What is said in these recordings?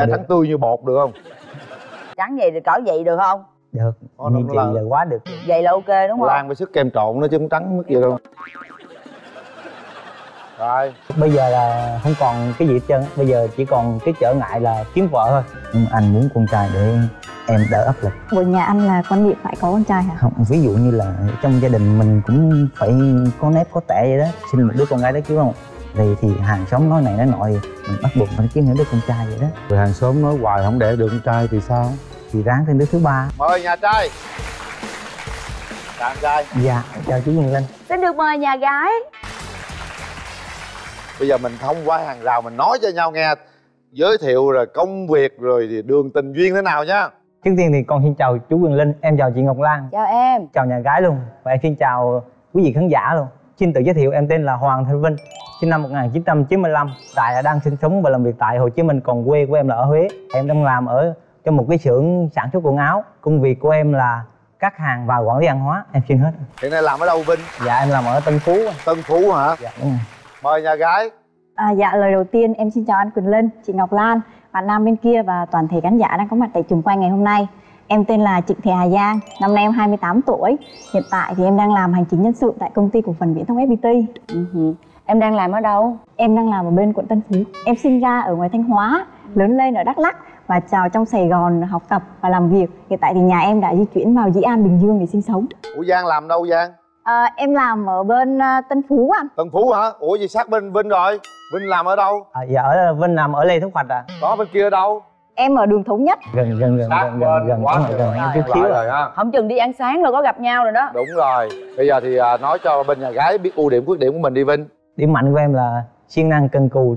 trai trắng tươi như bột được không? Trắng vậy thì cỡ vậy được không? Được, như chị là quá được. Vậy là ok đúng không? Lan với sức kem trộn nó chứ không trắng mất gì đâu. Rồi Bây giờ là không còn cái gì hết trơn, bây giờ chỉ còn cái trở ngại là kiếm vợ thôi. Nhưng anh muốn con trai để em đỡ áp lực. Của nhà anh là quan niệm phải có con trai hả? Không, ví dụ như là trong gia đình mình cũng phải có nếp có tẻ vậy đó. Sinh một đứa con gái đó chứ không? Thì hàng xóm nói này nói nọ thì mình bắt buộc phải kiếm những đứa con trai vậy đó. rồi hàng xóm nói hoài không đẻ được con trai thì sao? Thì ráng thêm đứa thứ ba. Mời nhà trai. Chào trai. Dạ, chào chú Quyền Linh. Xin được mời nhà gái. Bây giờ mình thông qua hàng rào mình nói cho nhau nghe, giới thiệu rồi công việc rồi thì đường tình duyên thế nào nhá. Trước tiên thì con xin chào chú Quyền Linh, em chào chị Ngọc Lan. Chào em. Chào nhà gái luôn. Và em xin chào quý vị khán giả luôn. Xin tự giới thiệu, em tên là Hoàng Thanh Vinh, sinh năm 1995. Tại đang sinh sống và làm việc tại Hồ Chí Minh, còn quê của em là ở Huế. Em đang làm ở trong một cái xưởng sản xuất quần áo. Công việc của em là cắt hàng và quản lý hàng hóa. Em xin hết. Hiện nay làm ở đâu Vinh? Dạ em làm ở Tân Phú. Tân Phú hả? Dạ đúng rồi. Mời nhà gái. Dạ, lời đầu tiên em xin chào anh Quyền Linh, chị Ngọc Lan, bạn nam bên kia và toàn thể khán giả đang có mặt tại trường quay ngày hôm nay. Em tên là Trịnh Thị Hà Giang, năm nay em 28 tuổi. Hiện tại thì em đang làm hành chính nhân sự tại công ty cổ phần Viễn thông FPT. Em đang làm ở đâu? Em đang làm ở bên quận Tân Phú. Em sinh ra ở ngoài Thanh Hóa, lớn lên ở Đắk Lắk và vào trong Sài Gòn học tập và làm việc. Hiện tại thì nhà em đã di chuyển vào Dĩ An, Bình Dương để sinh sống. Ủa Giang làm đâu Giang? Em làm ở bên Tân Phú anh. Tân Phú hả? Ủa gì sát bên Vinh rồi? Vinh làm ở đâu? Dạ ở Vinh làm ở Lê Thúc Hoạch à. Đó bên kia ở đâu? Em ở đường Thống Nhất. Gần quá gần chút xíu rồi ha. Không chừng đi ăn sáng rồi có gặp nhau rồi đó. Đúng rồi. Bây giờ thì nói cho bên nhà gái biết ưu điểm khuyết điểm của mình đi Vinh. Điểm mạnh của em là siêng năng cần cù,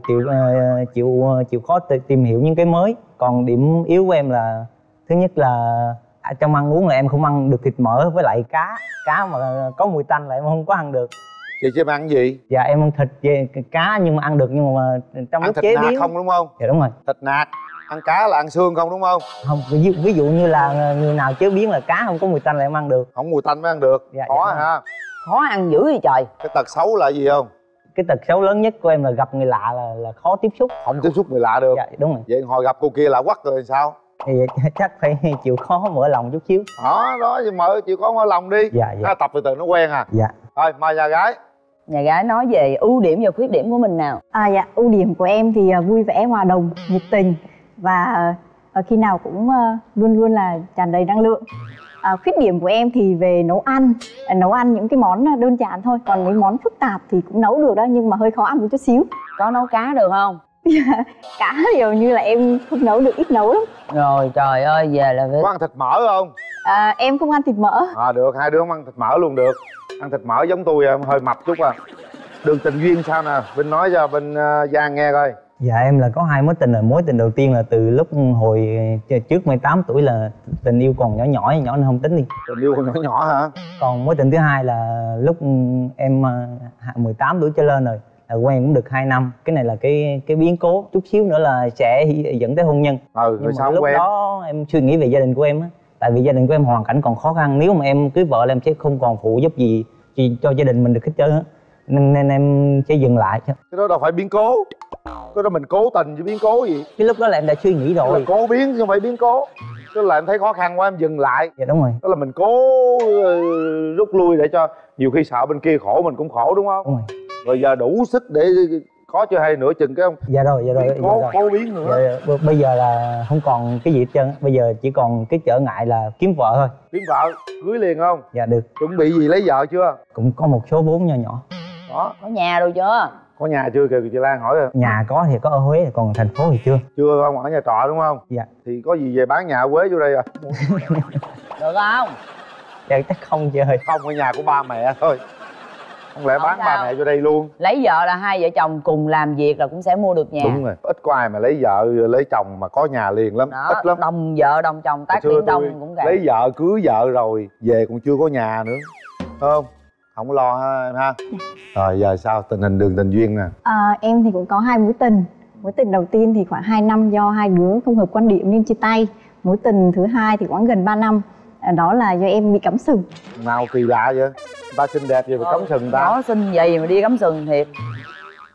chịu khó tìm hiểu những cái mới. Còn điểm yếu của em là thứ nhất là trong ăn uống là em không ăn được thịt mỡ với lại cá mà có mùi tanh là em không có ăn được. Chị em ăn gì? Dạ em ăn thịt về cá nhưng mà ăn được, nhưng mà trong ăn lúc thịt chế nạc biến không đúng không? Dạ đúng rồi. Thịt nạc. Ăn cá là ăn xương không đúng không? Không, ví dụ như là người nào chế biến là cá không có mùi tanh là em ăn được. Không mùi tanh mới ăn được. Dạ, khó dạ. ha. Khó ăn dữ vậy trời. Cái tật xấu là gì không? Cái tật xấu lớn nhất của em là gặp người lạ là khó tiếp xúc. Không tiếp xúc người lạ được. Dạ đúng rồi. Vậy hồi gặp cô kia lạ quắc rồi sao? Thì chắc phải chịu khó mở lòng chút xíu. Đó thì mở chịu khó mở lòng đi. Dạ dạ. Tập từ từ nó quen à. Dạ. Thôi mời nhà gái. Nhà gái nói về ưu điểm và khuyết điểm của mình nào. Dạ, ưu điểm của em thì vui vẻ, hòa đồng, nhiệt tình và khi nào cũng luôn luôn là tràn đầy năng lượng. Khuyết điểm của em thì về nấu ăn những cái món đơn giản thôi, còn mấy món phức tạp thì cũng nấu được đó, nhưng mà hơi khó ăn một chút xíu. Có nấu cá được không? Cá thì hầu như là em không nấu được, ít nấu lắm. Rồi trời ơi, về là phải... Có ăn thịt mỡ không? Em không ăn thịt mỡ. Được, hai đứa không ăn thịt mỡ luôn được. Ăn thịt mỡ giống tôi em hơi mập chút à. Đường tình duyên sao nè, Vinh nói cho bên Giang nghe coi. Dạ em là có hai mối tình, là mối tình đầu tiên là từ lúc hồi trước 18 tuổi là tình yêu còn nhỏ nên không tính đi. Tình yêu còn nhỏ hả? Còn mối tình thứ hai là lúc em 18 tuổi trở lên rồi, là quen cũng được 2 năm. Cái này là cái biến cố, chút xíu nữa là sẽ dẫn tới hôn nhân. Rồi sao lúc quen? đó em suy nghĩ về gia đình của em á, tại vì gia đình của em hoàn cảnh còn khó khăn, nếu mà em cưới vợ là em sẽ không còn phụ giúp gì cho gia đình mình được hết trơn á, nên em sẽ dừng lại. Cái đó đâu phải biến cố, cái đó mình cố tình chứ biến cố gì. Cái lúc đó là em đã suy nghĩ rồi. Là cố biến chứ không phải biến cố. Tức là em thấy khó khăn quá em dừng lại. Dạ đúng rồi. Tức là mình cố rút lui để cho nhiều khi sợ bên kia khổ mình cũng khổ đúng không? Đúng rồi. Rồi giờ đủ sức để có chưa hay nửa chừng cái không? Dạ rồi. Cố biến nữa. Dạ, bây giờ là không còn cái gì hết trơn, bây giờ chỉ còn cái trở ngại là kiếm vợ thôi. Kiếm vợ, cưới liền không? Dạ được. Chuẩn bị gì lấy vợ chưa? Cũng có một số vốn nho nhỏ. Đó. Có nhà rồi chưa? Có nhà chưa kìa, chị Lan hỏi rồi. Nhà có thì có ở Huế, còn thành phố thì chưa. Chưa không, ở nhà trọ đúng không? Dạ. Thì có gì về bán nhà ở Huế vô đây à? Được không? Dạ chắc không chị ơi. Không, ở nhà của ba mẹ thôi. Không lẽ bán ba mẹ vô đây luôn? Lấy vợ là hai vợ chồng cùng làm việc là cũng sẽ mua được nhà. Đúng rồi, ít có ai mà lấy vợ lấy chồng mà có nhà liền lắm. Đó, ít lắm. đồng vợ đồng chồng tác biển đông cũng vậy. Lấy vợ cưới vợ rồi về còn chưa có nhà nữa, phải không? Không có lo ha em ha. Rồi giờ sao tình hình đường tình duyên nè? Em thì cũng có hai mối tình. Mối tình đầu tiên thì khoảng 2 năm do hai đứa không hợp quan điểm nên chia tay. Mối tình thứ hai thì khoảng gần 3 năm. Đó là do em bị cắm sừng. Nào kỳ lạ vậy? Người ta xinh đẹp vậy mà cắm sừng ta? Nó xinh vậy mà đi cắm sừng thiệt.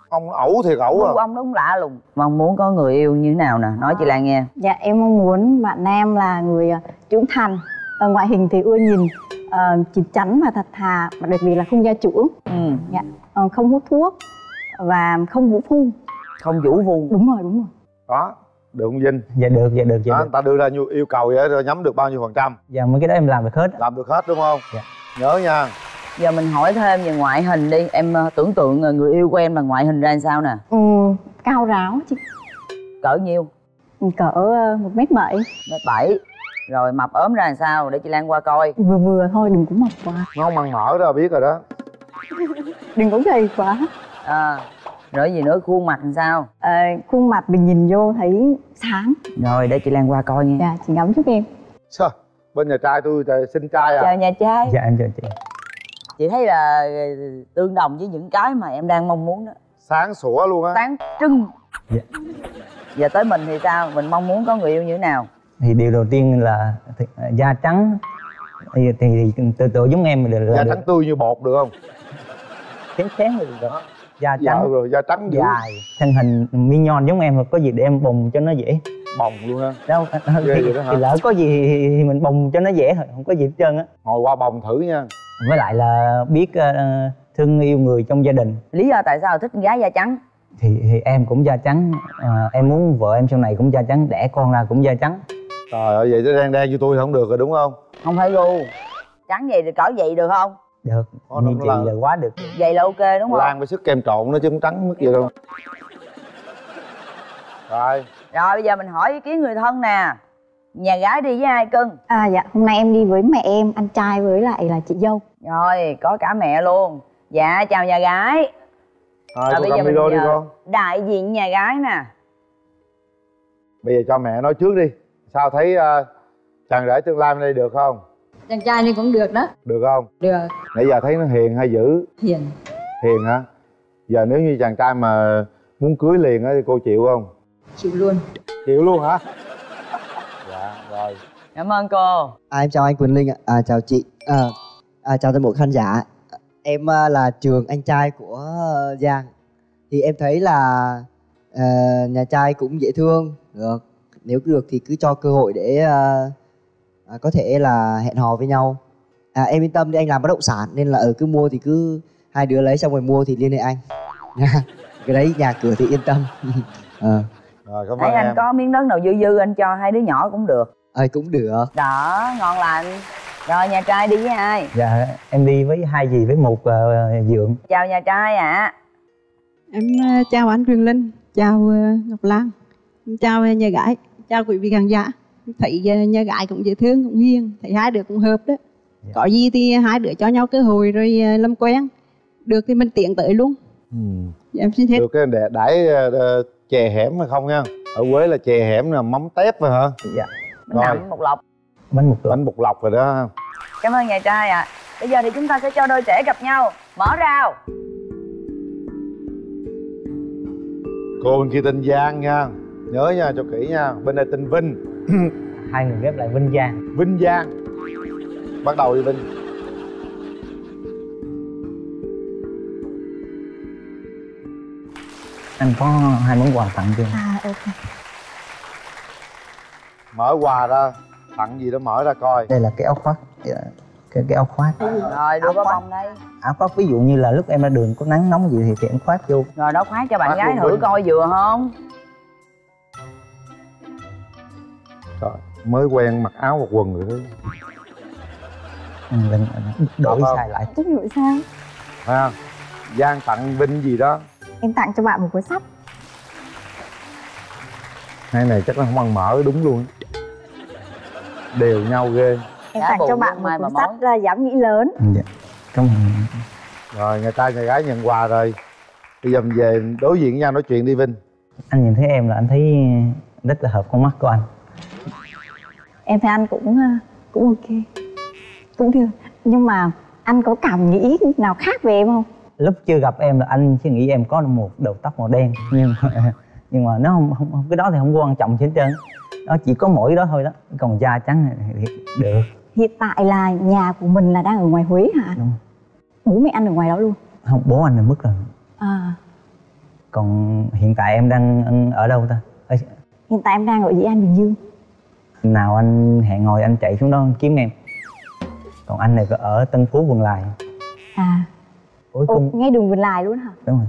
Ông ẩu thiệt ẩu à. Ông đúng lạ lùng. Mong muốn có người yêu như thế nào nè, nói chị Lan nghe. Dạ em mong muốn bạn nam là người trưởng thành, ngoại hình thì ưa nhìn, chín chắn và thật thà, và đặc biệt là không gia trưởng. Dạ, không hút thuốc và không vũ phu. Không vũ phu. Đúng rồi. Đó, được không Vinh? Dạ được. Đó, người ta đưa ra yêu cầu vậy rồi nhắm được bao nhiêu phần trăm? Dạ mấy cái đó em làm được hết. Làm được hết đúng không? Dạ. Nhớ nha. Giờ mình hỏi thêm về ngoại hình đi. Em tưởng tượng người yêu của em là ngoại hình ra làm sao nè? Cao ráo chứ. Cỡ nhiêu? Cỡ 1m7. 1m7. Rồi mập ốm ra làm sao để chị Lan qua coi? Vừa thôi, đừng có mập quá. Ngon măng mỡ đó biết rồi đó. Đừng có gầy quá. Rồi gì nữa, khuôn mặt làm sao? Khuôn mặt mình nhìn vô thấy sáng. Rồi để chị Lan qua coi nha. Dạ, chị ngắm giúp em. Sao? Bên nhà trai tôi xinh trai à? Chào nhà trai. Dạ em chào chị. Chị thấy là tương đồng với những cái mà em đang mong muốn đó. Sáng sủa luôn á. Sáng trưng. Dạ. Giờ tới mình thì sao? Mình mong muốn có người yêu như thế nào? Thì điều đầu tiên là da trắng. Thì tự giống em là da trắng tươi như bột được không? Chén được đó. Da trắng. Dạ, rồi da trắng dữ. Dài, thân hình mignon giống em, có gì để em bồng cho nó dễ. Bồng luôn ha. Đâu thì lỡ có gì thì mình bồng cho nó dễ thôi, không có gì hết trơn á. Ngồi qua bồng thử nha. Với lại là biết thương yêu người trong gia đình. Lý do tại sao thích con gái da trắng? Thì em cũng da trắng, em muốn vợ em sau này cũng da trắng, đẻ con ra cũng da trắng. Trời ơi, vậy nó đen như tôi không được rồi đúng không? Không phải gu. Trắng vậy thì cỡ vậy được không? Được, như chị là quá được. Vậy là ok đúng không? Lan với sức kem trộn nó chứ không trắng mất gì đâu. Rồi bây giờ mình hỏi ý kiến người thân nè. Nhà gái đi với ai cưng? Dạ, hôm nay em đi với mẹ em, anh trai với lại là chị dâu. Rồi, có cả mẹ luôn. Dạ, chào nhà gái. Rồi bây giờ mình đi con. Đại diện nhà gái nè. Bây giờ cho mẹ nói trước đi. Sao thấy chàng rể tương lai bên đây được không? Chàng trai này cũng được đó. Được không? Được. Nãy giờ thấy nó hiền hay dữ? Hiền. Hiền hả? Giờ nếu như chàng trai mà muốn cưới liền á thì cô chịu không? Chịu luôn. Chịu luôn hả? Dạ, rồi. Cảm ơn cô. Em chào anh Quỳnh Linh ạ. Chào chị. Chào toàn bộ khán giả. Em là Trường, anh trai của Giang. Thì em thấy là nhà trai cũng dễ thương. Được. Nếu được thì cứ cho cơ hội để có thể là hẹn hò với nhau. Em yên tâm đi, anh làm bất động sản nên là cứ mua thì cứ hai đứa lấy xong rồi mua thì liên hệ anh. Cái đấy nhà cửa thì yên tâm. Rồi, cảm ơn Thấy anh có miếng đất nào dư dư anh cho hai đứa nhỏ cũng được. Cũng được. Đó, ngon lành. Rồi nhà trai đi với ai? Dạ em đi với hai dì với một dượng. Chào nhà trai ạ. Em chào anh Quyền Linh, chào Ngọc Lan, chào nhà gái, chào quý vị khán giả. Thấy nhà gái cũng dễ thương, cũng hiền, thấy hai đứa cũng hợp đó. Dạ. Có gì thì hai đứa cho nhau cơ hội rồi làm quen. Được thì mình tiến tới luôn. Dạ, em xin hết. Được cái đãi chè hẻm hay không nha? Ở Quế là chè hẻm là mắm tép phải hả? Dạ. Bánh bột lọc. Bánh bột lọc rồi đó. Cảm ơn nhà trai ạ. Bây giờ thì chúng ta sẽ cho đôi trẻ gặp nhau. Mở rào. Cô bên kia tên Giang nha. Nhớ nha, cho kỹ nha. Bên này tên Vinh. Hai người ghép lại Vinh Giang. Vinh Giang. Bắt đầu đi Vinh. Anh có hai món quà tặng cho em. Ok. Mở quà ra. Tặng gì đó mở ra coi. Đây là cái áo khoác. Cái áo khoác. Rồi đưa có bông đây. Áo khoác ví dụ như là lúc em ra đường có nắng nóng gì thì em khoác vô. Rồi đó, khoác cho bạn Khoác gái luôn thử Vinh. coi vừa không? Trời, mới quen mặc áo một quần rồi đó. Lần đổi Không. sai lại. Chắc đổi sao? Phải không? Giang tặng Vinh gì đó. Em tặng cho bạn một cuốn sách. Hai này chắc là không ăn mỡ đúng luôn. Đều nhau ghê. Em Đã tặng bù cho luôn, bạn một mai mà cuốn sách dám nghĩ lớn. Dạ. Cảm ơn. Rồi, người ta nhà gái nhận quà rồi. Bây giờ mình về đối diện với nhau nói chuyện đi Vinh. Anh nhìn thấy em là anh thấy rất là hợp con mắt của anh. Em thấy anh cũng ok, cũng được. Nhưng mà anh có cảm nghĩ nào khác về em không? Lúc chưa gặp em là anh chỉ nghĩ em có một đầu tóc màu đen, nhưng mà nó không cái đó thì không quan trọng hết trơn. Nó chỉ có mỗi đó thôi đó. Còn da trắng thì được. Hiện tại là nhà của mình là đang ở ngoài Huế hả? Đúng. Bố mẹ anh ở ngoài đó luôn? Không, bố anh là mất rồi. Còn hiện tại em đang ở đâu ta? Hiện tại em đang ở Dĩ An, Bình Dương. Nào anh hẹn ngồi anh chạy xuống đó kiếm em. Còn anh này ở Tân Phú, Vườn Lài. À. Ủa, ngay đường Vườn Lài luôn hả? Đúng rồi.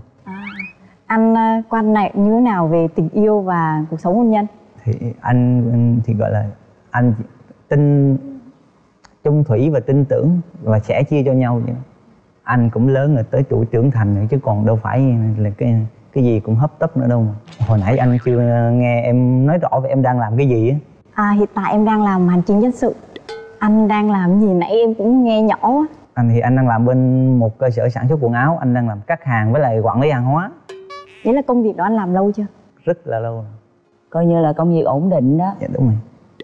Anh quan niệm như thế nào về tình yêu và cuộc sống hôn nhân? Thì anh thì gọi là anh tin chung thủy và tin tưởng và sẽ chia cho nhau vậy. Anh cũng lớn rồi, tới tuổi trưởng thành rồi chứ còn đâu phải là cái gì cũng hấp tấp nữa đâu mà. Hồi nãy anh chưa nghe em nói rõ về em đang làm cái gì á. Hiện tại em đang làm hành chính nhân sự. Anh đang làm gì nãy em cũng nghe nhỏ quá. Anh thì anh đang làm bên một cơ sở sản xuất quần áo. Anh đang làm cắt hàng với lại quản lý hàng hóa. Đấy là công việc đó anh làm lâu chưa? Rất là lâu rồi. Coi như là công việc ổn định đó. Dạ đúng rồi.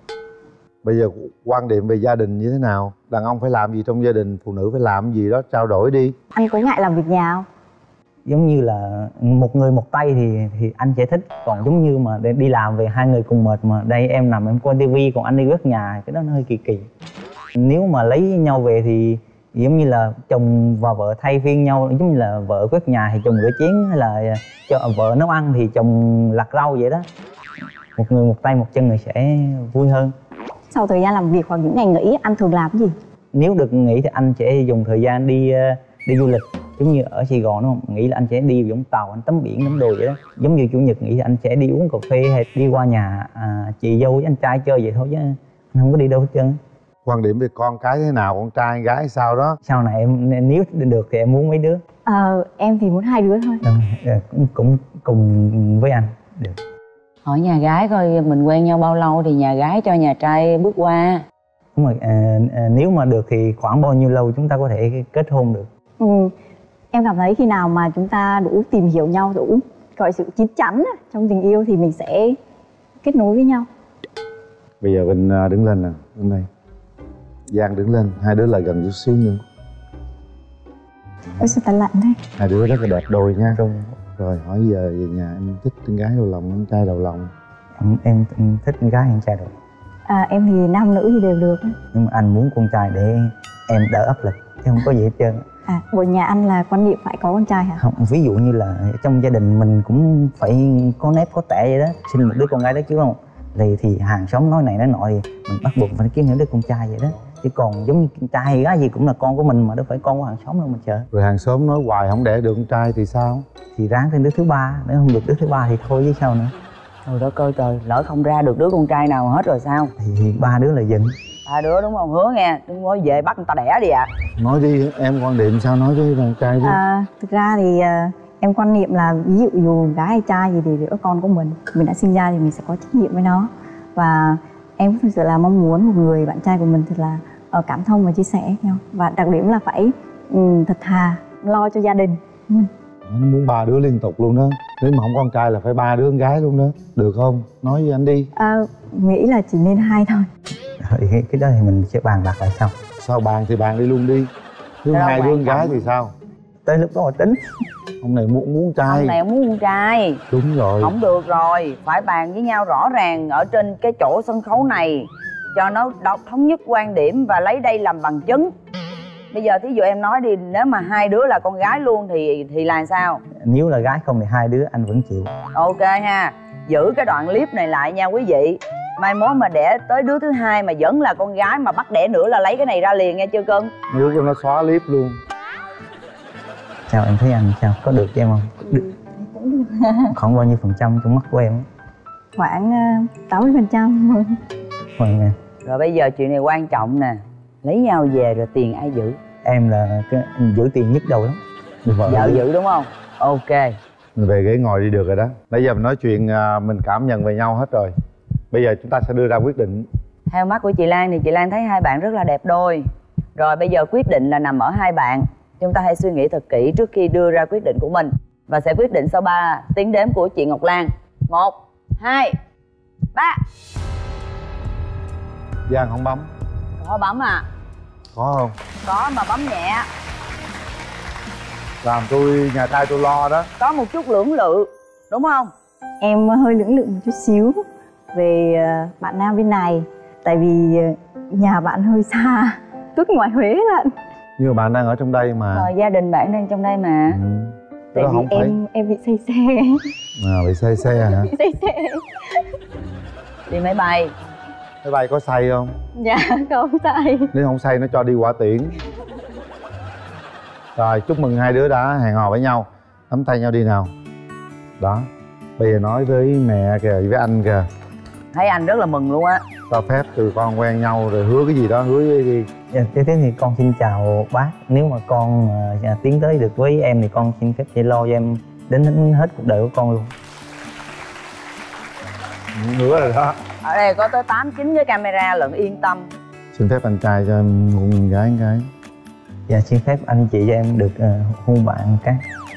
Bây giờ quan điểm về gia đình như thế nào? Đàn ông phải làm gì trong gia đình, phụ nữ phải làm gì đó, trao đổi đi. Anh có ngại làm việc nhà không? Giống như là một người một tay thì anh sẽ thích. Còn giống như mà để đi làm về hai người cùng mệt mà đây em nằm em coi tivi còn anh đi quét nhà, cái đó nó hơi kỳ kỳ. Nếu mà lấy nhau về thì giống như là chồng và vợ thay phiên nhau, giống như là vợ quét nhà thì chồng rửa chén, hay là cho vợ nấu ăn thì chồng lặt rau vậy đó. Một người một tay một chân thì sẽ vui hơn. Sau thời gian làm việc hoặc những ngày nghỉ anh thường làm cái gì? Nếu được nghỉ thì anh sẽ dùng thời gian đi du lịch. Giống như ở Sài Gòn đúng không? Nghĩ là anh sẽ đi Vũng Tàu, anh tắm biển, tắm đồi vậy đó. Giống như chủ nhật nghỉ thì anh sẽ đi uống cà phê hay đi qua nhà chị dâu với anh trai chơi vậy thôi chứ anh không có đi đâu hết trơn. Quan điểm về con cái thế nào, con trai gái sao đó? Sau này em nếu được thì em muốn mấy đứa? Em thì muốn 2 đứa thôi. Cũng cùng với anh được. Hỏi nhà gái coi mình quen nhau bao lâu thì nhà gái cho nhà trai bước qua. Đúng rồi. Nếu mà được thì khoảng bao nhiêu lâu chúng ta có thể kết hôn được? Em cảm thấy khi nào mà chúng ta đủ tìm hiểu nhau, đủ gọi sự chín chắn trong tình yêu thì mình sẽ kết nối với nhau. Bây giờ Vinh đứng lên nè, đứng đây. Giang đứng lên, hai đứa lại gần chút xíu nữa. Ôi sao ta lạnh thế? Hai đứa rất là đẹp đôi nha. Rồi hỏi giờ về nhà em thích con gái đầu lòng, con trai đầu lòng? Em thích con gái hay con trai đầu? Em thì nam nữ thì đều được. Nhưng mà anh muốn con trai để em đỡ áp lực chứ không có gì hết trơn. Của nhà anh là quan niệm phải có con trai hả? Không, ví dụ như là trong gia đình mình cũng phải có nếp có tẻ vậy đó. Sinh một đứa con gái đó chứ không? Thì hàng xóm nói này nói nọ thì mình bắt buộc phải kiếm những đứa con trai vậy đó. Chứ còn giống như con trai hay gái gì cũng là con của mình mà, đâu phải con của hàng xóm đâu mà chờ. Rồi hàng xóm nói hoài không đẻ được con trai thì sao? Thì ráng thêm đứa thứ ba, nếu không được đứa thứ ba thì thôi chứ sao nữa. Trời đất ơi trời, lỡ không ra được đứa con trai nào hết rồi sao? Thì 3 đứa là dịnh. 3 đứa đúng không? Hứa nghe, đừng có về bắt người ta đẻ đi ạ. Nói đi, em quan điểm sao nói với con trai đi. Thực ra thì em quan niệm là ví dụ dù gái hay trai gì thì đứa con của mình đã sinh ra thì mình sẽ có trách nhiệm với nó. Và em thực sự là mong muốn một người bạn trai của mình thật là cảm thông và chia sẻ với nhau. Và đặc điểm là phải thật thà, lo cho gia đình. Nó muốn 3 đứa liên tục luôn đó. Nếu mà không có con trai là phải 3 đứa con gái luôn đó. Được không? Nói với anh đi. Nghĩ là chỉ nên 2 thôi. Thì cái đó thì mình sẽ bàn bạc lại sau. Sao bàn thì bàn đi luôn đi. Thứ 2 đứa con gái thì sao? Tới lúc đó mà tính. Ông này muốn trai. Ông này muốn con trai. Đúng rồi. Không được rồi, phải bàn với nhau rõ ràng ở trên cái chỗ sân khấu này cho nó thống nhất quan điểm và lấy đây làm bằng chứng. Bây giờ thí dụ em nói đi, nếu mà 2 đứa là con gái luôn thì là sao? Nếu là gái không thì 2 đứa anh vẫn chịu. Ok ha, giữ cái đoạn clip này lại nha quý vị. Mai mốt mà đẻ tới đứa thứ 2 mà vẫn là con gái mà bắt đẻ nữa là lấy cái này ra liền nghe chưa cưng? Nếu cho nó xóa clip luôn. Sao em thấy anh sao? Có được cho em không? Được. Khoảng bao nhiêu % trong mắt của em? Khoảng 80%. Vâng. Rồi bây giờ chuyện này quan trọng nè. Lấy nhau về rồi tiền ai giữ? Em là giữ tiền nhức đầu lắm. Vợ giữ đúng không? Ok. Mình về ghế ngồi đi được rồi đó. Bây giờ mình nói chuyện mình cảm nhận về nhau hết rồi. Bây giờ chúng ta sẽ đưa ra quyết định. Theo mắt của chị Lan thì chị Lan thấy hai bạn rất là đẹp đôi. Rồi bây giờ quyết định là nằm ở hai bạn. Chúng ta hãy suy nghĩ thật kỹ trước khi đưa ra quyết định của mình. Và sẽ quyết định sau 3 tiếng đếm của chị Ngọc Lan. 1, 2, 3. Giang không bấm. Có bấm à? Có không? Có mà bấm nhẹ. Làm tôi, nhà trai tôi lo đó. Có một chút lưỡng lự, đúng không? Em hơi lưỡng lự một chút xíu về bạn nam bên này. Tại vì nhà bạn hơi xa, tức ngoài Huế lận. Nhưng mà bạn đang ở trong đây mà. Rồi gia đình bạn đang trong đây mà. Tại đó vì không phải. em bị say xe. Bị say xe hả? Bị say xe. Đi máy bay. Máy bay có say không? Dạ không say. Nếu không say nó cho đi quả tiễn. Rồi chúc mừng hai đứa đã hẹn hò với nhau. Nắm tay nhau đi nào. Đó. Bây giờ nói với mẹ kìa, với anh kìa. Thấy anh rất là mừng luôn á. Cho phép từ con quen nhau rồi hứa cái gì đó, hứa với đi. Dạ, tiếp theo thì con xin chào bác. Nếu mà con tiến tới được với em thì con xin phép sẽ lo cho em đến hết cuộc đời của con luôn. Hứa rồi đó. Ở đây có tới 8-9 cái camera lận, yên tâm. Xin phép anh trai cho em hôn con gái một cái. Dạ, xin phép anh chị cho em được hôn bạn một cái.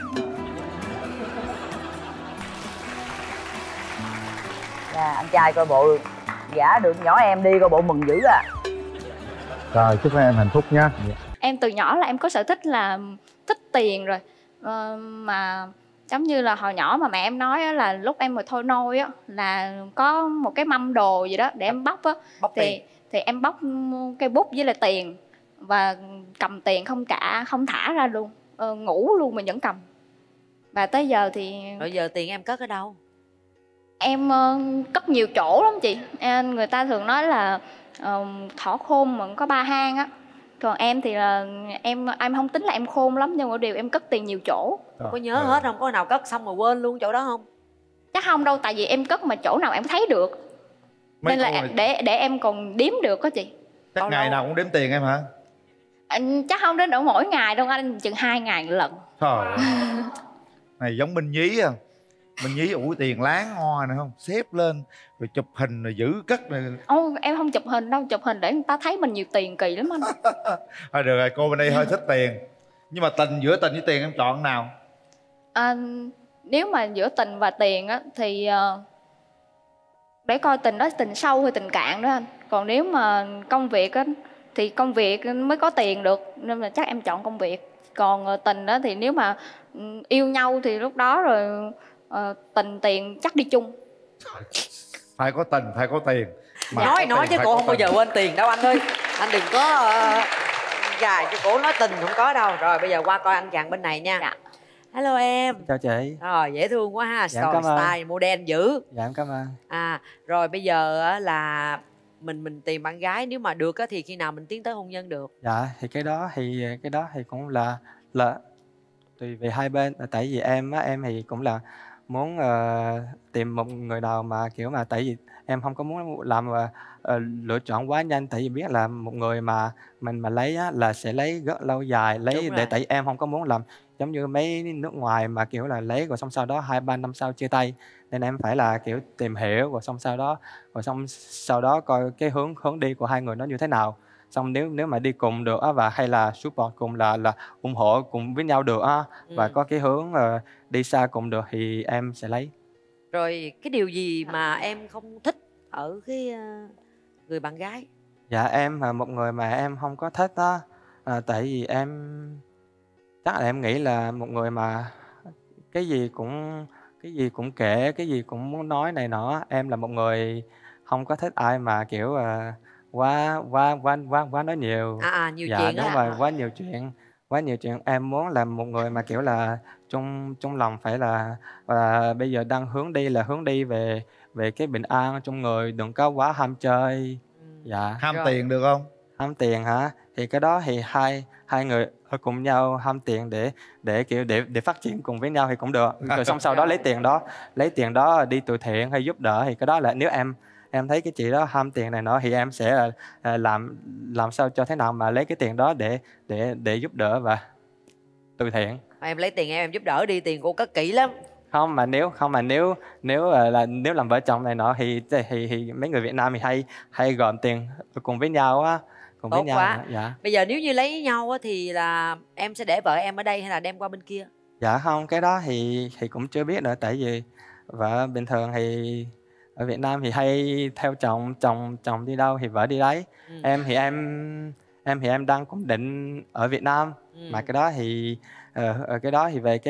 Dạ, anh trai coi bộ gả được nhỏ em đi, coi bộ mừng dữ à. Rồi chúc hai em hạnh phúc nhé. Em từ nhỏ là em có sở thích là thích tiền rồi. Mà giống như là hồi nhỏ mà mẹ em nói á, là lúc em mà thôi nôi á là có một cái mâm đồ gì đó để em bóc á. Thì em bóc cây bút với lại tiền, và cầm tiền không thả ra luôn, ngủ luôn mà vẫn cầm. Và tới giờ thì rồi giờ tiền em cất ở đâu? Em cất nhiều chỗ lắm chị. Người ta thường nói là thỏ khôn mà có 3 hang á. Còn em thì là em không tính là em khôn lắm, nhưng mà điều em cất tiền nhiều chỗ. Có nhớ hết không? Có nào cất xong rồi quên luôn chỗ đó không? Chắc không đâu, tại vì em cất mà chỗ nào em thấy được. Nên là để em còn đếm được đó chị. Chắc ngày nào cũng đếm tiền em hả? Chắc không đến độ mỗi ngày đâu anh, chừng 2 ngày một lần. Trời ơi. Này giống Minh Nhí à. Minh Nhí ủi tiền láng hoa này không? Xếp lên rồi chụp hình rồi giữ cất này. Em không chụp hình đâu, chụp hình để người ta thấy mình nhiều tiền kỳ lắm anh. Thôi được rồi, cô bên đây hơi thích tiền. Nhưng mà giữa tình với tiền em chọn nào? Nếu mà giữa tình và tiền á thì để coi tình đó tình sâu hay tình cạn đó anh. Còn nếu mà công việc á thì công việc mới có tiền được, nên là chắc em chọn công việc. Còn tình đó thì nếu mà yêu nhau thì lúc đó rồi tình tiền chắc đi chung. Phải có tình, phải có tiền. Mà nói chứ cô không bao giờ quên tiền đâu anh ơi. Anh đừng có gài cho cô nói tình không có đâu. Rồi bây giờ qua coi anh chàng bên này nha. Dạ. Hello em. Chào chị. Rồi dễ thương quá ha. Dạ, Style model dữ. Dạ em cảm ơn. Rồi bây giờ là mình tìm bạn gái, nếu mà được thì khi nào mình tiến tới hôn nhân được? Dạ thì cái đó thì cũng là tùy về hai bên. Tại vì em thì cũng là muốn tìm một người nào mà kiểu mà, tại vì em không có muốn làm lựa chọn quá nhanh, tại vì biết là một người mà mình mà lấy á, là sẽ lấy rất lâu dài, lấy để tại em không có muốn làm giống như mấy nước ngoài mà kiểu là lấy rồi xong sau đó 2-3 năm sau chia tay, nên em phải là kiểu tìm hiểu rồi xong sau đó coi cái hướng đi của hai người nó như thế nào, xong nếu mà đi cùng được á, và hay là support cùng là ủng hộ cùng với nhau được á, và có cái hướng đi xa cùng được thì em sẽ lấy. Rồi cái điều gì mà em không thích ở cái người bạn gái? Dạ em là một người mà em không có thích á, tại vì em chắc là em nghĩ là một người mà cái gì cũng kể, cái gì cũng muốn nói này nọ. Em là một người không có thích ai mà kiểu quá nói nhiều. Nhiều dạ, chuyện đúng đó. rồi, quá nhiều chuyện. Em muốn là một người mà kiểu là trong lòng phải là bây giờ đang hướng đi về cái bình an trong người, đừng có quá ham chơi. Dạ. Ham tiền được không? Ham tiền hả? Thì cái đó thì hai người cùng nhau ham tiền để kiểu để phát triển cùng với nhau thì cũng được. Rồi xong sau đó lấy tiền đó đi từ thiện hay giúp đỡ, thì cái đó là nếu em thấy cái chị đó ham tiền này nọ thì em sẽ làm sao cho thế nào mà lấy cái tiền đó để giúp đỡ và từ thiện. Em lấy tiền em giúp đỡ đi, tiền cô cất kỹ lắm. Không mà nếu làm vợ chồng này nọ thì mấy người Việt Nam thì hay gom tiền cùng với nhau á. Tốt quá. Dạ. Bây giờ nếu như lấy nhau thì là em sẽ để vợ em ở đây hay là đem qua bên kia? Dạ không, cái đó thì cũng chưa biết nữa, tại vì vợ bình thường thì ở Việt Nam thì hay theo chồng đi đâu thì vợ đi đấy. Em thì em đang cũng định ở Việt Nam. Mà cái đó thì về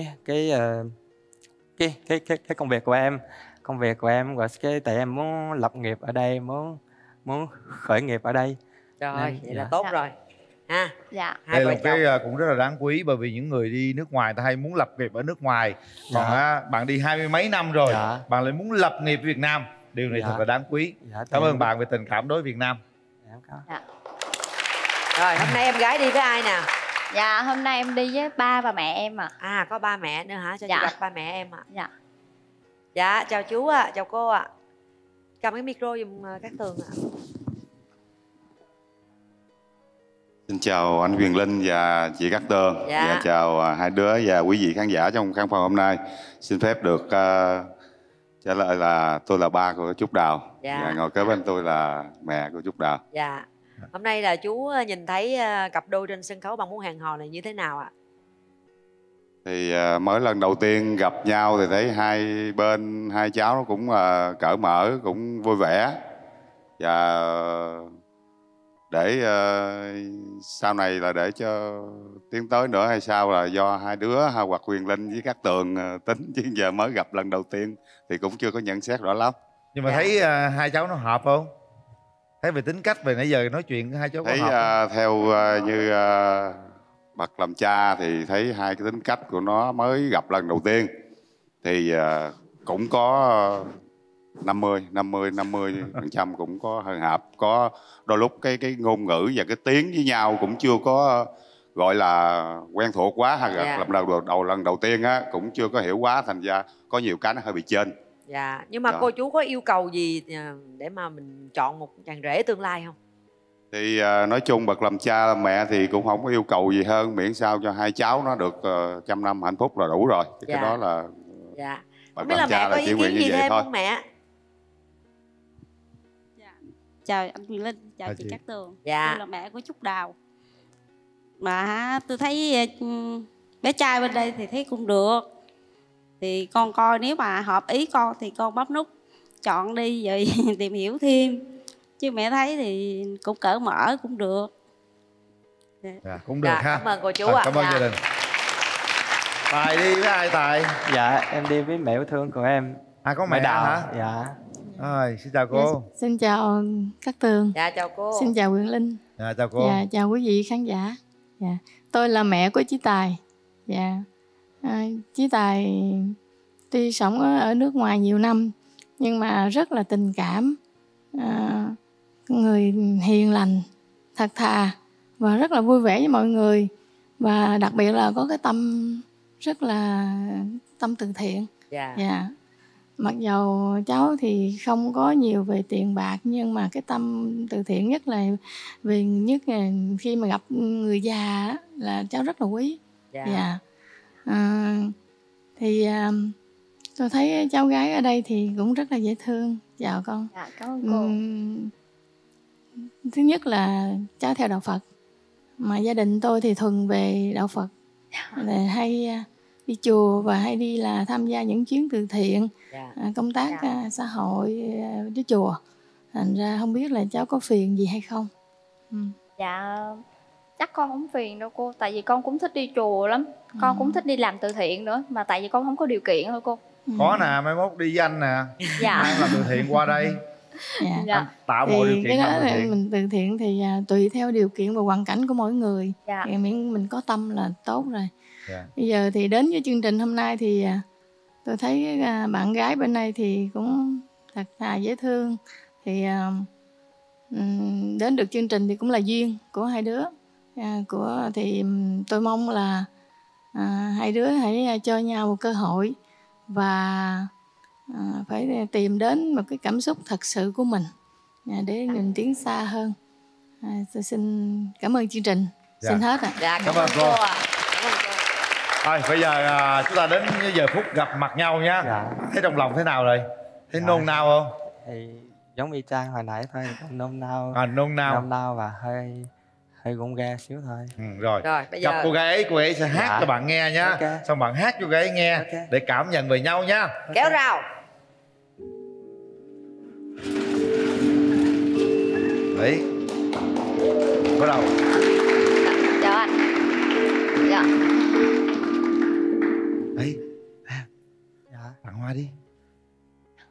cái công việc của em và tại em muốn lập nghiệp ở đây, muốn khởi nghiệp ở đây. Rồi, nên, vậy là tốt rồi. ha. Dạ. Đây là một cái cũng rất là đáng quý, bởi vì những người đi nước ngoài ta hay muốn lập nghiệp ở nước ngoài. Còn bạn đi 20 mấy năm rồi, bạn lại muốn lập nghiệp Việt Nam. Điều này thật là đáng quý. Cảm ơn bạn về tình cảm đối với Việt Nam. Dạ. Rồi hôm nay em gái đi với ai nè? Dạ hôm nay em đi với ba và mẹ em ạ. À có ba mẹ nữa hả? Cho chị gặp ba mẹ em ạ. Dạ. Dạ chào chú ạ, chào cô ạ. Cầm cái micro giùm Cát Tường ạ. Xin chào anh Quyền Linh và chị Cát Tường. Và chào hai đứa và quý vị khán giả trong khán phòng hôm nay. Xin phép được trả lời là tôi là ba của Trúc Đào. Và ngồi kế bên tôi là mẹ của Trúc Đào. Dạ. Hôm nay là chú nhìn thấy cặp đôi trên sân khấu Bạn Muốn Hẹn Hò này như thế nào ạ? Thì mới lần đầu tiên gặp nhau thì thấy hai bên, hai cháu nó cũng cởi mở, cũng vui vẻ. Và để sau này là để cho tiến tới nữa hay sao là do hai đứa hoặc Quyền Linh với Cát Tường tính, chứ giờ mới gặp lần đầu tiên thì cũng chưa có nhận xét rõ lắm. Nhưng mà thấy hai cháu nó hợp không? Thấy về tính cách, về nãy giờ nói chuyện hai cháu có thấy hợp theo như bậc làm cha thì thấy hai cái tính cách của nó mới gặp lần đầu tiên thì cũng có 50% cũng có hơi hợp. Có đôi lúc cái ngôn ngữ và cái tiếng với nhau cũng chưa có gọi là quen thuộc quá, hay làm lần đầu tiên á cũng chưa có hiểu quá, thành ra có nhiều cái nó hơi bị chênh. Dạ, nhưng mà cô chú có yêu cầu gì để mà mình chọn một chàng rể tương lai không? Thì nói chung bậc làm cha làm mẹ thì cũng không có yêu cầu gì hơn, miễn sao cho hai cháu nó được trăm năm hạnh phúc là đủ rồi. Cái đó là bậc làm cha là chỉ nguyện như vậy thôi. Mẹ. Chào anh Quyền Linh, chào chị Cát Tường. Tôi là mẹ của Trúc Đào. Mà tôi thấy bé trai bên đây thì thấy cũng được. Thì con coi nếu mà hợp ý con thì con bấm nút chọn đi rồi tìm hiểu thêm. Chứ mẹ thấy thì cũng cởi mở cũng được. Cũng được ha. Cảm ơn cô chú ạ. Cảm ơn gia đình. Tài đi với ai Tài? Dạ em đi với mẹ yêu thương của em. Có mẹ Đào hả? Dạ. Rồi, xin chào cô. Xin chào Cát Tường. Dạ chào cô. Xin chào Quyền Linh. Dạ chào cô. Dạ chào quý vị khán giả. Dạ. Tôi là mẹ của Chí Tài. Dạ. Chí Tài tuy sống ở nước ngoài nhiều năm nhưng mà rất là tình cảm, người hiền lành, thật thà và rất là vui vẻ với mọi người, và đặc biệt là có cái tâm rất là tâm từ thiện. Dạ. Mặc dầu cháu thì không có nhiều về tiền bạc, nhưng mà cái tâm từ thiện nhất là khi mà gặp người già là cháu rất là quý. Thì tôi thấy cháu gái ở đây thì cũng rất là dễ thương. Chào con. Dạ, cảm ơn cô. Thứ nhất là cháu theo đạo Phật, mà gia đình tôi thì thuần về đạo Phật, là hay đi chùa và hay đi tham gia những chuyến từ thiện, công tác xã hội với chùa. Thành ra không biết là cháu có phiền gì hay không? Dạ chắc con không phiền đâu cô, tại vì con cũng thích đi chùa lắm, con cũng thích đi làm từ thiện nữa, mà tại vì con không có điều kiện thôi cô. Có nè, mai mốt đi với anh nè. Anh làm từ thiện qua đây. Anh tạo mọi điều kiện. Cái đó là mình từ thiện thì tùy theo điều kiện và hoàn cảnh của mỗi người. Thì miễn mình có tâm là tốt rồi. Bây giờ thì đến với chương trình hôm nay thì tôi thấy bạn gái bên đây thì cũng thật thà dễ thương. Thì đến được chương trình thì cũng là duyên của hai đứa. Thì tôi mong là hai đứa hãy cho nhau một cơ hội và phải tìm đến một cái cảm xúc thật sự của mình để mình tiến xa hơn. Tôi xin cảm ơn chương trình. Xin hết ạ. Cảm ơn cô. Thôi bây giờ chúng ta đến giờ phút gặp mặt nhau nha. Thấy trong lòng thế nào rồi? Thấy nôn nao không? Thì giống y chang hồi nãy thôi, nôn nao. Nôn nao và hơi gụng ga xíu thôi. Rồi bây giờ gặp cô ấy sẽ hát cho bạn nghe nhá. Xong bạn hát cho cô ấy nghe để cảm nhận về nhau nhá. Kéo rào. Đấy. Bắt đầu. Chào anh. Dạ. Đấy. Tặng hoa đi.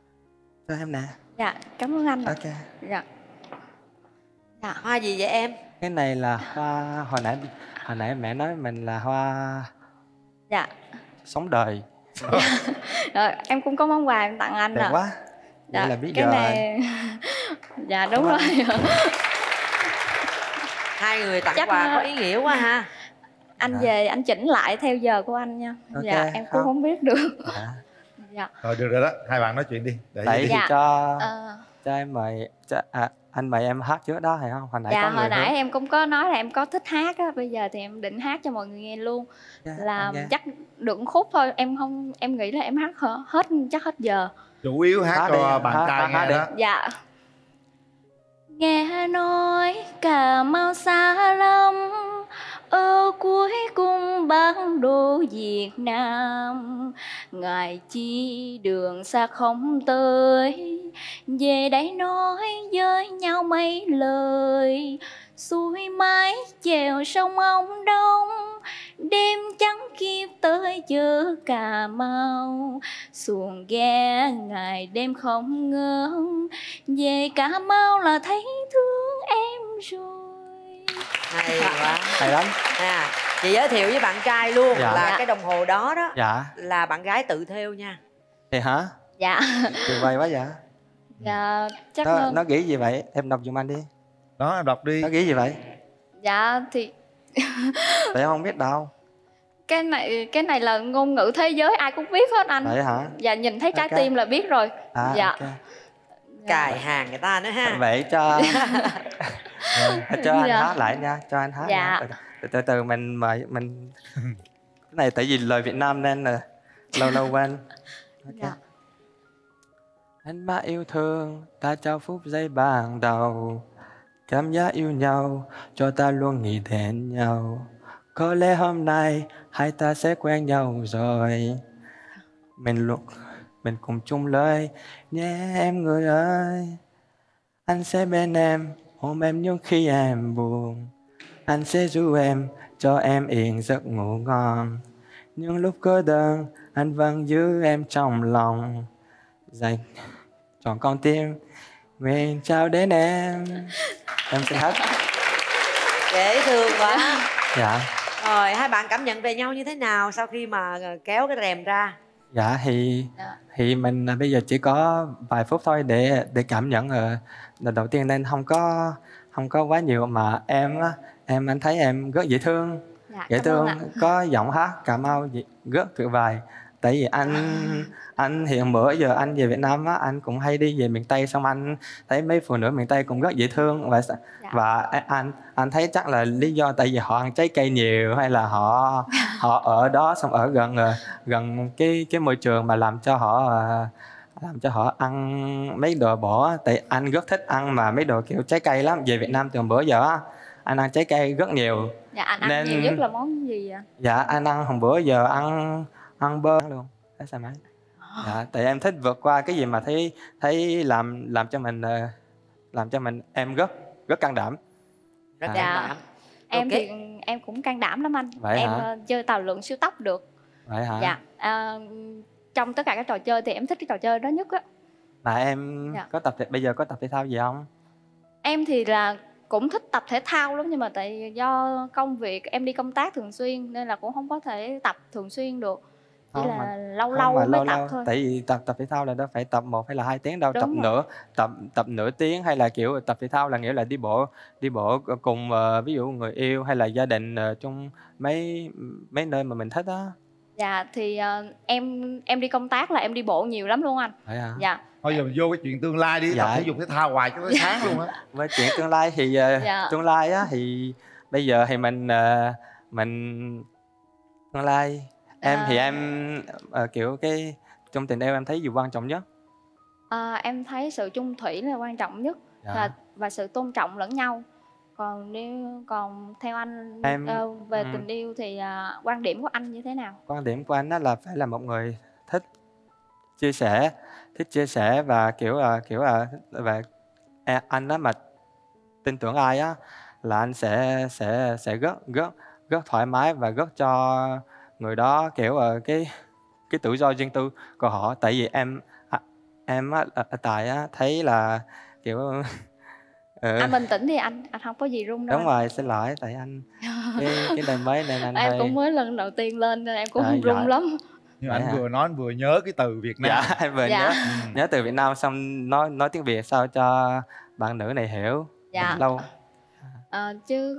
Cho em nè. Dạ, cảm ơn anh. Ok. Dạ. Hoa gì vậy em? Cái này là hoa hồi nãy mẹ nói mình là hoa Dạ. sống đời. Rồi, em cũng có món quà em tặng anh Đẹp rồi. quá. Dạ, Vậy là biết cái giờ này dạ đúng rồi. Hai người tặng Chắc quà có ý nghĩa quá ha. Anh về anh chỉnh lại theo giờ của anh nha. Ok, Dạ em cũng không biết được. Dạ. Rồi được rồi đó, hai bạn nói chuyện đi. Tại thì Dạ. cho em mời anh mời em hát trước đó phải không? Hồi nãy Dạ có người hồi nãy hứa. em cũng có nói là em có thích hát á, bây giờ thì em định hát cho mọi người nghe luôn. Là ok. chắc được một khúc thôi, em nghĩ là em hát hết chắc hết giờ. Chủ yếu hát cho bạn trai nghe đó. Dạ. Nghe nói Cà Mau xa lắm, ở cuối cùng bản đồ Việt Nam. Ngài chi đường xa không tới, về đây nói với nhau mấy lời. Xuôi mái chèo sông ông Đông, đêm trắng kiếp tới chợ Cà Mau. Xuồng ghe ngày đêm không ngớt, về Cà Mau là thấy thương em rồi. Hay quá. Hay lắm. Chị giới thiệu với bạn trai luôn Dạ. là Dạ. cái đồng hồ đó đó Dạ. là bạn gái tự thêu nha. Thì hả? Dạ. Tuyệt vời quá vậy. Dạ chắc Nó nghĩ gì vậy? Em đọc giùm anh đi. Đó, em đọc đi. Nó nghĩ gì vậy? Dạ thì Tại em không biết đâu. cái này là ngôn ngữ thế giới ai cũng biết hết anh. Vậy hả? Dạ nhìn thấy trái Ok. tim là biết rồi. Dạ. Ok. Cài hàng người ta nữa ha. Vậy cho anh Dạ. hát lại nha, cho anh hát. Dạ. Nha. Từ từ mình mời mình cái này tại vì lời Việt Nam nên là lâu quên. Okay. Dạ. Anh mãi yêu thương ta trao phút giây ban đầu, cảm giác yêu nhau cho ta luôn nghĩ đến nhau. Có lẽ hôm nay hai ta sẽ quen nhau rồi. Mình cùng chung lời nhé em người ơi. Anh sẽ bên em, ôm em những khi em buồn. Anh sẽ ru em, cho em yên giấc ngủ ngon. Những lúc cô đơn, anh vẫn giữ em trong lòng. Dành trọn con tim, nguyện trao đến em. Em xin hát. Dễ thương quá. Dạ. Rồi hai bạn cảm nhận về nhau như thế nào sau khi mà kéo cái rèm ra? Dạ thì mình bây giờ chỉ có vài phút thôi để cảm nhận. Lần đầu tiên nên không có quá nhiều, mà anh thấy em rất dễ thương. Dạ, Dễ cảm thương, ơn ạ. có giọng hát Cà Mau rất tuyệt vời. Tại vì anh hiện bữa giờ anh về Việt Nam á, anh cũng hay đi về miền Tây, xong anh thấy mấy phụ nữ miền Tây cũng rất dễ thương. Và anh thấy chắc là lý do tại vì họ ăn trái cây nhiều, hay là họ ở đó xong ở gần cái môi trường mà làm cho họ ăn mấy đồ bỏ. Tại anh rất thích ăn mà mấy đồ kiểu trái cây lắm. Về Việt Nam từ bữa giờ á, anh ăn trái cây rất nhiều. Dạ anh ăn Nên- nhiều nhất là món gì ạ? Dạ anh ăn hôm bữa giờ ăn bơ luôn. Thấy sao mấy? Dạ, tại em thích vượt qua cái gì mà thấy làm cho mình em rất can đảm. Rất Dạ. can đảm. Em Ok. thì em cũng can đảm lắm anh. Vậy Em hả? chơi tàu lượn siêu tốc được. Vậy hả? Dạ. Trong tất cả các trò chơi thì em thích cái trò chơi đó nhất á. Mà em Dạ. bây giờ có tập thể thao gì không? Em thì là cũng thích tập thể thao lắm, nhưng mà tại do công việc em đi công tác thường xuyên nên là cũng không có thể tập thường xuyên được. Chỉ Không, là mà- lâu Không, lâu mà mới tập thôi. Tại vì tập thể thao là đâu phải tập 1 hay là 2 tiếng đâu. Đúng rồi. Tập nửa tiếng, hay là kiểu tập thể thao là nghĩa là đi bộ cùng ví dụ người yêu hay là gia đình trong mấy nơi mà mình thích á. Dạ thì em đi công tác là em đi bộ nhiều lắm luôn anh. Vậy hả? Dạ. Thôi giờ mình vô cái chuyện tương lai đi, Dạ. tập thể dục thể thao hoài cho tới sáng luôn á. Với chuyện tương lai thì Dạ. tương lai á thì bây giờ thì mình tương lai em thì em kiểu cái trong tình yêu em thấy gì quan trọng nhất? Em thấy sự chung thủy là quan trọng nhất. Dạ. Và sự tôn trọng lẫn nhau. Còn theo anh Em- về tình yêu thì quan điểm của anh như thế nào? Quan điểm của anh đó là phải là một người thích chia sẻ và kiểu là và anh đó mà tin tưởng ai á là anh sẽ rất thoải mái và rất cho người đó kiểu cái tự do riêng tư của họ. Tại vì em á, Tài á thấy là kiểu Anh bình tĩnh thì anh không có gì rung đâu. Đúng rồi, xin lỗi tại anh cái đời mới nên anh em hơi... cũng mới lần đầu tiên lên nên em cũng không rung lắm. Nhưng anh vừa nói anh vừa nhớ cái từ Việt Nam. Dạ, anh vừa nhớ từ Việt Nam xong nói tiếng Việt sao cho bạn nữ này hiểu. Dạ. Lâu. Chứ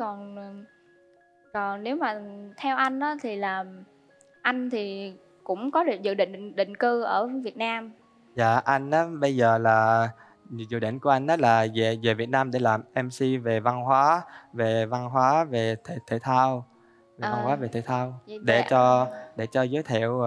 còn nếu mà theo anh đó thì là anh thì cũng có dự định định cư ở Việt Nam. Dạ, anh đó bây giờ là dự định của anh đó là về Việt Nam để làm MC về văn hóa, về thể thao, về văn hóa về thể thao để cho giới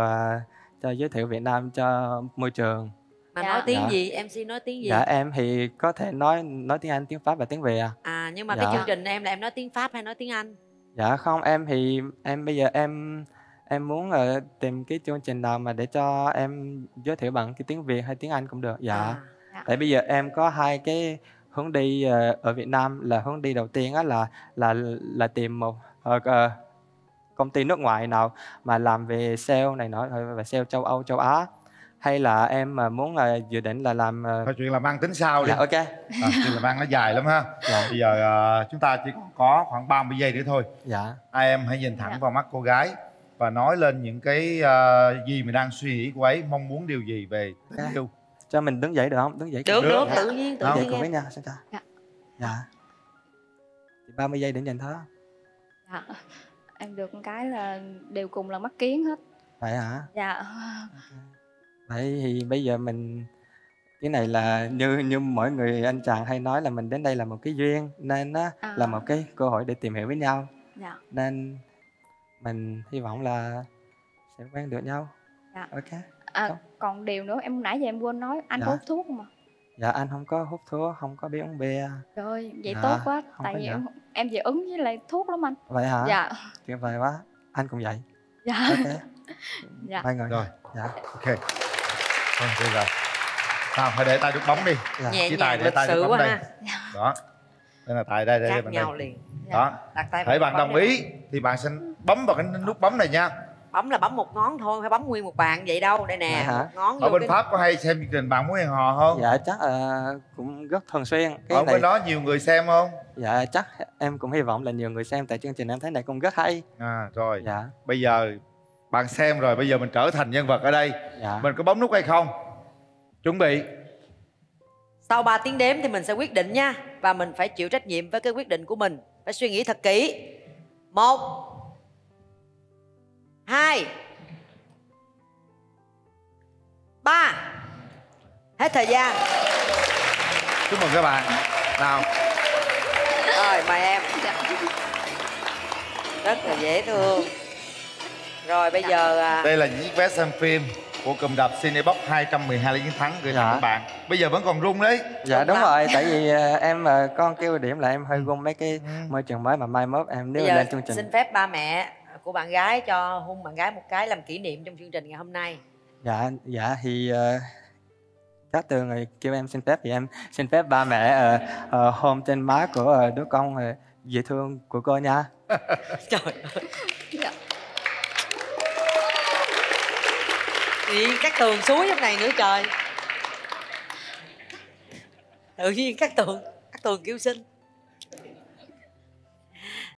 thiệu Việt Nam cho môi trường. Mà nói tiếng gì? MC nói tiếng gì? Dạ em thì có thể nói tiếng Anh, tiếng Pháp và tiếng Việt. Nhưng mà cái chương trình em là em nói tiếng Pháp hay nói tiếng Anh? Dạ không, em thì em bây giờ em muốn tìm cái chương trình nào mà để cho em giới thiệu bằng cái tiếng Việt hay tiếng Anh cũng được. Dạ. Tại bây giờ em có hai cái hướng đi ở Việt Nam. Là hướng đi đầu tiên á là tìm một công ty nước ngoài nào mà làm về sale này nọ và sale châu Âu, châu Á, hay là em mà muốn dự định là làm thôi chuyện làm ăn tính sau đi. Dạ, ok. Chuyện làm ăn nó dài lắm ha. Dạ. Bây giờ chúng ta chỉ còn có khoảng 30 giây nữa thôi. Dạ. Hai em hãy nhìn thẳng vào mắt cô gái và nói lên những cái gì mình đang suy nghĩ cô ấy mong muốn điều gì về tình yêu. Cho mình đứng dậy được không? Đứng dậy được, tự nhiên cùng với nhau. Dạ. Dạ. 30 giây để nhìn thôi. Dạ. Em được một cái là đều cùng là mắt kiến hết. Vậy hả? Dạ. Vậy thì bây giờ mình cái này là như mỗi người anh chàng hay nói là mình đến đây là một cái duyên, nên là một cái cơ hội để tìm hiểu với nhau. Dạ. Nên mình hy vọng là sẽ quen được nhau. Dạ. Ok. Còn điều nữa em nãy giờ em quên nói, anh có hút thuốc không ạ? Dạ anh không có hút thuốc, không có biết uống bia. Rồi vậy tốt quá, tại vì em dị ứng với lại thuốc lắm anh. Vậy hả? Dạ. Tuyệt vời quá, anh cũng vậy. Dạ. Ok. Dạ. Hai người. Rồi. Dạ. Ok. Rồi, rồi. Nào, hãy để tay đút bóng đi. Dạ. Nhẹ nhàng, lịch sự quá ha. Đó. Đây là tay đây khác bạn nhau đây. liền. Đó. Thấy bạn đồng ý thì bạn sẽ bấm vào cái nút bấm này nha. Bấm là bấm một ngón thôi, phải bấm nguyên một bàn vậy đâu. Đây nè, một ngón. Ở bên Pháp có hay xem chương trình Bạn Muốn Hẹn Hò không? Dạ chắc cũng rất thường xuyên. Ở bên đó nhiều người xem không? Dạ chắc em cũng hy vọng là nhiều người xem, tại chương trình em thấy này cũng rất hay. Rồi. Dạ. Bây giờ bạn xem rồi, bây giờ mình trở thành nhân vật ở đây. Dạ. Mình có bấm nút hay không? Chuẩn bị. Sau 3 tiếng đếm thì mình sẽ quyết định nha. Và mình phải chịu trách nhiệm với cái quyết định của mình. Phải suy nghĩ thật kỹ. 1 2 3. Hết thời gian. Chúc mừng các bạn. Nào. Rồi mời em. Rất là dễ thương. Rồi bây giờ đây là những chiếc vé xem phim của cụm rạp Cinebox 212 Lý Chiến Thắng gửi tặng các bạn. Bây giờ vẫn còn rung đấy. Dạ đúng rồi, tại vì em con kêu điểm là em hơi rung mấy cái môi trường mới mà mai mốt em nếu lên chương trình. Xin phép ba mẹ của bạn gái cho hôn bạn gái một cái làm kỷ niệm trong chương trình ngày hôm nay. Dạ thì các từ người kêu em xin phép thì em xin phép ba mẹ hôn trên má của đứa con dễ thương của cô nha. Trời ơi. Dạ. Thì các tường suối trong này nữa trời. Tự nhiên các tường kêu xin.